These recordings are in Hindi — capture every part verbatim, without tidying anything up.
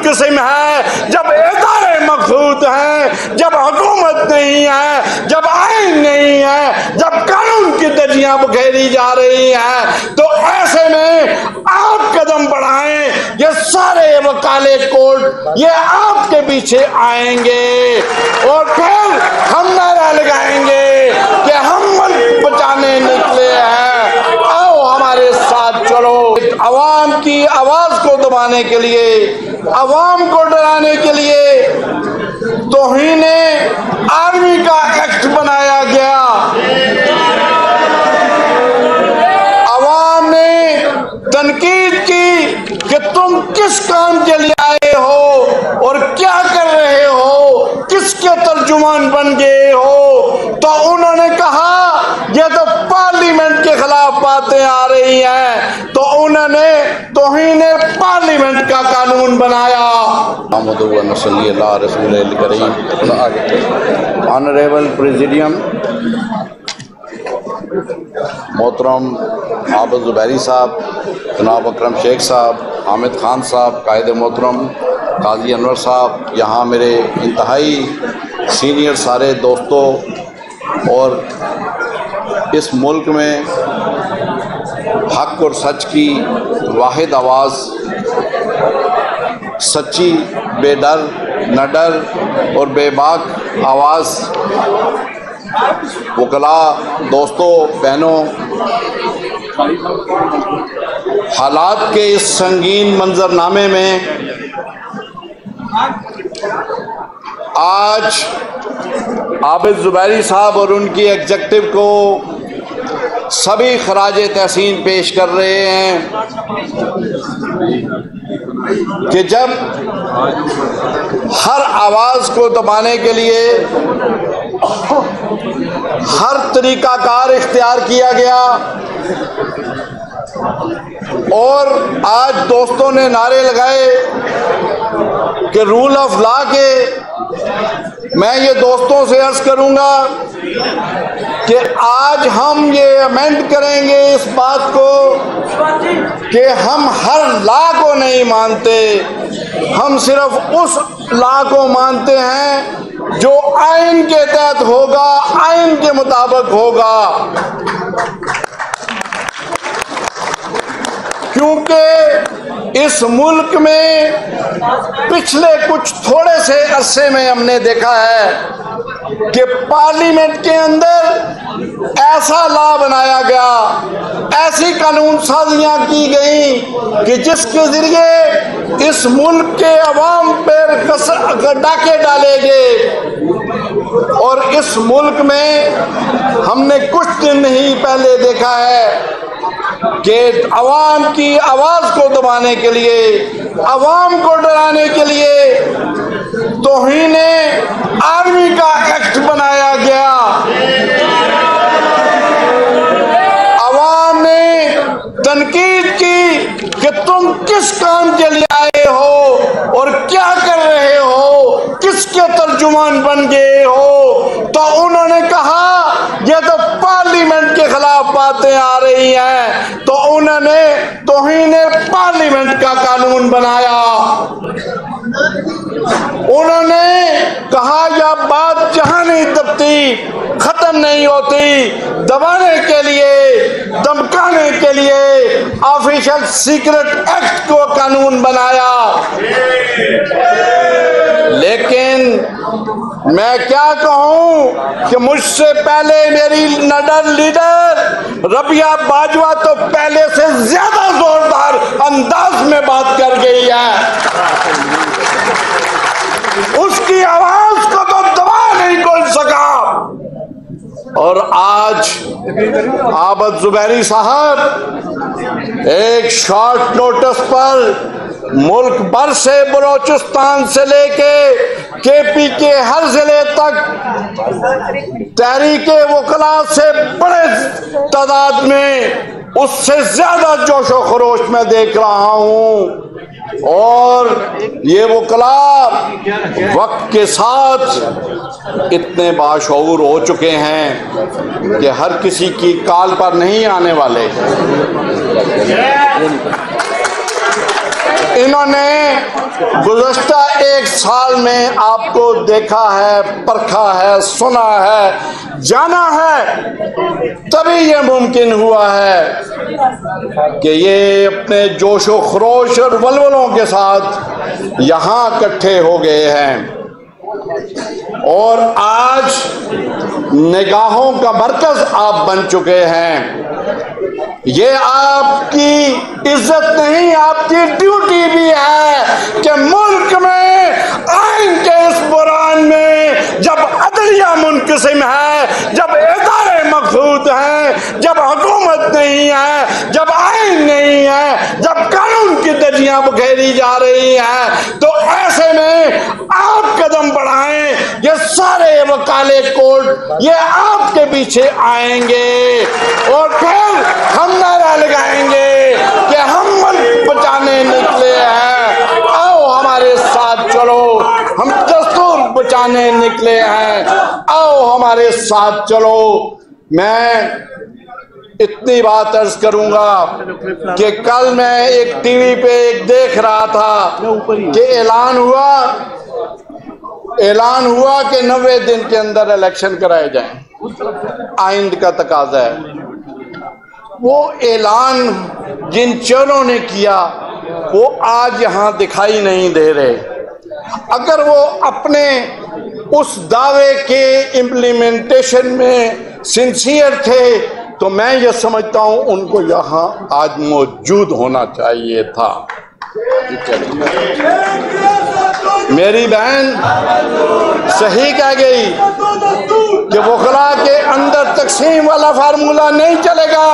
किस्म है, जब इदारे मखसूस हैं, जब हुकूमत नहीं है, जब आइन नहीं है, जब कानून की दर्जियां बखेरी जा रही हैं, तो ऐसे में आप कदम बढ़ाएं, ये सारे वकाले कोर्ट ये आपके पीछे आएंगे और फिर हम नारा लगाएंगे कि हम मुल्क बचाने निकले हैं, आओ हमारे साथ चलो। अवाम की आवाज को दबाने के लिए, अवाम को डराने के लिए तौहीने आर्मी का एक्ट बनाया गया। अवाम ने तनकीद की कि तुम किस काम के लिए आए हो और क्या कर रहे हो, किसके तर्जुमान बन गए हो, तो उन्होंने कहा ये तो पार्लियामेंट के खिलाफ बातें आ रही हैं, तो उन्होंने तौहीने पार्लियामेंट का कानून बनाया। ऑनरेबल प्रेसिडियम, मोहतरम आबिद ज़ुबैरी साहब, जनाब अकरम शेख साहब, हामिद खान साहब, कायदे मोहतरम काजी अनवर साहब, यहाँ मेरे इंतहाई सीनियर सारे दोस्तों और इस मुल्क में हक और सच की वाहिद आवाज़, सच्ची बेडर न डर और बेबाक आवाज़, वकला दोस्तों बहनों, हालात के इस संगीन मंजरनामे में आज आबिद ज़ुबैरी साहब और उनकी एग्जेक्टिव को सभी खराज तहसीन पेश कर रहे हैं कि जब हर आवाज़ को दबाने के लिए हर तरीकाकार इख्तियार किया गया और आज दोस्तों ने नारे लगाए कि रूल ऑफ लॉ के, मैं ये दोस्तों से अर्ज करूंगा कि आज हम ये अमेंड करेंगे इस बात को कि हम हर लॉ को नहीं मानते, हम सिर्फ उस लॉ को मानते हैं जो आइन के तहत होगा, आइन के मुताबिक होगा, क्योंकि इस मुल्क में पिछले कुछ थोड़े से अरसे में हमने देखा है कि पार्लियामेंट के अंदर ऐसा लॉ बनाया गया, ऐसी कानून साजियां की गई कि जिसके जरिए इस मुल्क के अवाम पर डाके डाले गए। और इस मुल्क में हमने कुछ दिन नहीं पहले देखा है कि अवाम की आवाज़ को दबाने के लिए, अवाम को डराने के लिए तौहीने आर्मी का एक्ट बनाया गया। अवाम ने तनकीद की कि तुम किस काम के लिए आए हो और क्या कर रहे हो, किसके तर्जुमान बन गए हो, तो उन्होंने कहा ये तो पार्लियामेंट के खिलाफ बातें आ रही हैं, तो उन्होंने तौहीने पार्लियामेंट का कानून बनाया। उन्होंने कहा यह बात जहां नहीं दबती, खत्म नहीं होती, दबाने के लिए, धमकाने के लिए ऑफिशियल सीक्रेट एक्ट को कानून बनाया। लेकिन मैं क्या कहूं कि मुझसे पहले मेरी नडर लीडर रबिया बाजवा तो पहले से ज्यादा जोरदार अंदाज में बात कर गई है, उसकी आवाज को तो दबा नहीं कोई सका। और आज आबिद ज़ुबैरी साहब एक शॉर्ट नोटिस पर मुल्क भर से, बलोचिस्तान से लेके केपी के हर जिले तक तहरीके वकला से बड़े तादाद में, उससे ज्यादा जोशो खरोश में देख रहा हूं। और ये वकला वक्त के साथ इतने बाशऊर हो चुके हैं कि हर किसी की काल पर नहीं आने वाले। इन्होंने गुज़श्ता एक साल में आपको देखा है, परखा है, सुना है, जाना है, तभी ये मुमकिन हुआ है कि ये अपने जोशो खरोश और वलवलों के साथ यहाँ इकट्ठे हो गए हैं और आज निगाहों का मरकज आप बन चुके हैं। ये आपकी इज्जत नहीं, आपकी ड्यूटी भी है कि मुल्क में आइन के इस बुरान में जब अदलिया मुनक़सिम है, जब इदारे मखसूद हैं, जब हुकूमत नहीं है, जब आइन नहीं है, जब कानून की दरियां बखेरी जा रही हैं, तो ऐसे में आप कदम बढ़ाएं। ये सारे वकाले कोर्ट ये आपके पीछे आएंगे और फिर हम नारा लगाएंगे कि हम मुल्क बचाने निकले हैं, आओ हमारे साथ चलो, हम दस्तूर बचाने निकले हैं, आओ हमारे साथ चलो। मैं इतनी बात अर्ज करूंगा कि कल मैं एक टीवी पे एक देख रहा था कि ऐलान हुआ ऐलान हुआ कि नब्बे दिन के अंदर इलेक्शन कराए जाएं, आइन का तकाजा है। वो ऐलान जिन चेहरों ने किया वो आज यहाँ दिखाई नहीं दे रहे। अगर वो अपने उस दावे के इम्प्लीमेंटेशन में सिंसियर थे तो मैं ये समझता हूँ उनको यहाँ आज मौजूद होना चाहिए था। मेरी बहन सही कह गई कि वकला के अंदर तकसीम वाला फार्मूला नहीं चलेगा।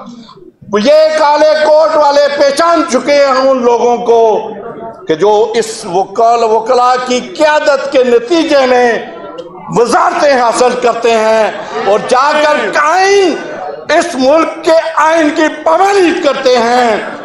ये काले कोट वाले पहचान चुके हैं उन लोगों को कि जो इस वकल वकला की क़यादत के नतीजे में वज़ारतें हासिल करते हैं और जाकर आइन इस मुल्क के आइन की पाबंदी करते हैं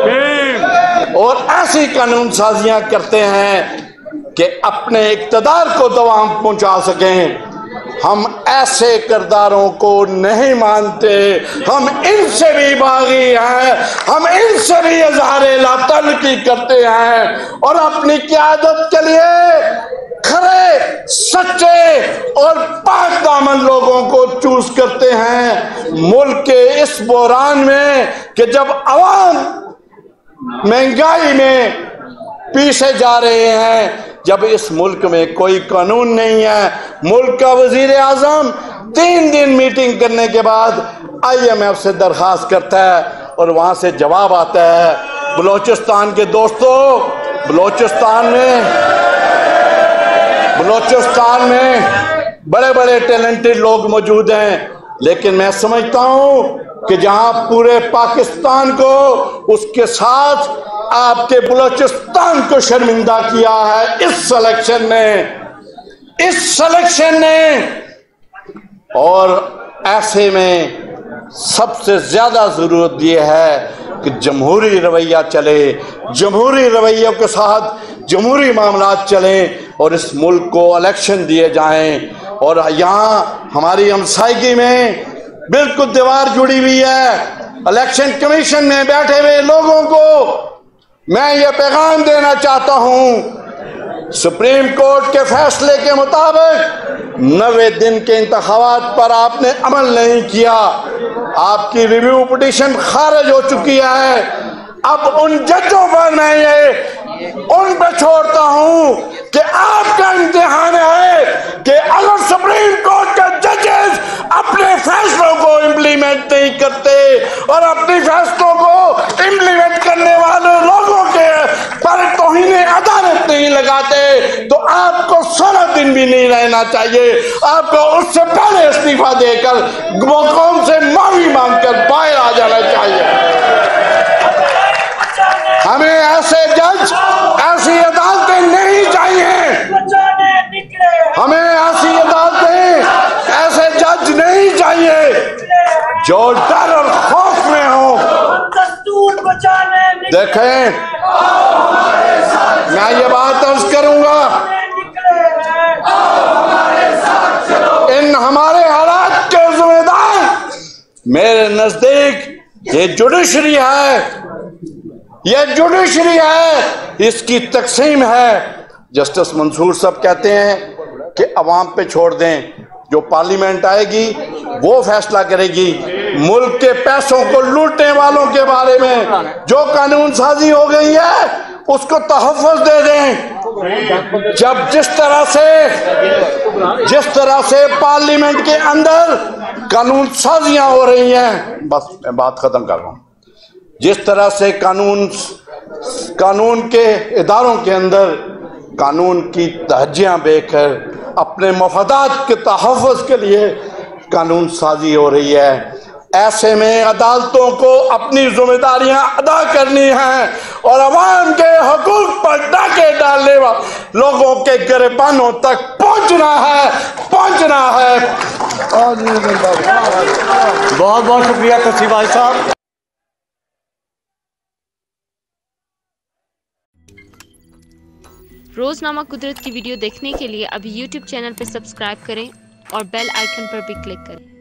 और ऐसी कानून साजियां करते हैं कि अपने इक़्तिदार को दवाम पहुंचा सकें। हम ऐसे किरदारों को नहीं मानते, हम इनसे भी बागी हैं, हम इनसे भी इज़हारे लातल्की करते हैं और अपनी क़यादत के लिए खरे, सच्चे और पाक दामन लोगों को चूज करते हैं। मुल्क के इस बहरान में कि जब अवाम महंगाई में पीछे जा रहे हैं, जब इस मुल्क में कोई कानून नहीं है, मुल्क का वजीर आजम तीन दिन मीटिंग करने के बाद आई एम एफ से दरखास्त करता है और वहां से जवाब आता है। बलोचिस्तान के दोस्तों, बलोचिस्तान में बलोचिस्तान में बड़े बड़े टैलेंटेड लोग मौजूद हैं, लेकिन मैं समझता हूं कि जहां पूरे पाकिस्तान को उसके साथ आपके बलोचिस्तान को शर्मिंदा किया है इस सिलेक्शन ने इस सिलेक्शन ने और ऐसे में सबसे ज्यादा जरूरत यह है कि जमहूरी रवैया चले, जमहूरी रवैयों के साथ जमहूरी मामलात चलें और इस मुल्क को इलेक्शन दिए जाएं। और यहाँ हमारी हमसायगी में बिल्कुल दीवार जुड़ी हुई है। इलेक्शन कमीशन में बैठे हुए लोगों को मैं ये पैगाम देना चाहता हूँ, सुप्रीम कोर्ट के फैसले के मुताबिक नब्बे दिन के इंतखाबात पर आपने अमल नहीं किया, आपकी रिव्यू पिटीशन खारिज हो चुकी है। अब उन जजों पर मैं ये उन पर छोड़ता हूं कि आपका इम्तिहान है कि अगर सुप्रीम कोर्ट के जजेस अपने फैसलों को इम्प्लीमेंट नहीं करते और अपने फैसलों को इम्प्लीमेंट करने वाले लोगों के पर तौहीन अदालत नहीं लगाते तो आपको सोलह दिन भी नहीं रहना चाहिए। आपको उससे पहले इस्तीफा देकर कौम से माफी मांगकर बाहर आ जाना चाहिए। हमें ऐसे जज, ऐसी अदालतें नहीं चाहिए, हमें ऐसी अदालतें, ऐसे जज नहीं चाहिए जो डर और खौफ में हो। देखें, मैं ये बात अर्ज करूंगा, इन हमारे हालात के जिम्मेदार मेरे नजदीक ये जुडिशरी है, ये जुडिशरी है, इसकी तकसीम है। जस्टिस मंसूर साहब कहते हैं कि अवाम पे छोड़ दें, जो पार्लियामेंट आएगी वो फैसला करेगी। मुल्क के पैसों को लूटने वालों के बारे में जो कानून साजी हो गई है उसको तहफ़्फ़ुज़ दे दें। जब जिस तरह से जिस तरह से पार्लियामेंट के अंदर कानून साजियां हो रही हैं, बस मैं बात खत्म कर रहा हूं, जिस तरह से कानून कानून के इदारों के अंदर कानून की धज्जियां बेकर अपने मफादात के तहफ़्फ़ुज़ के लिए कानून साजी हो रही है, ऐसे में अदालतों को अपनी जिम्मेदारियां अदा करनी हैं और अवाम के हकूक पर डाके डालने वाले लोगों के गिरबानों तक पहुंचना है पहुंचना है बहुत बहुत शुक्रिया तस्सीम भाई साहब। रोजनामा कुदरत की वीडियो देखने के लिए अभी यूट्यूब चैनल पर सब्सक्राइब करें और बेल आइकन पर भी क्लिक करें।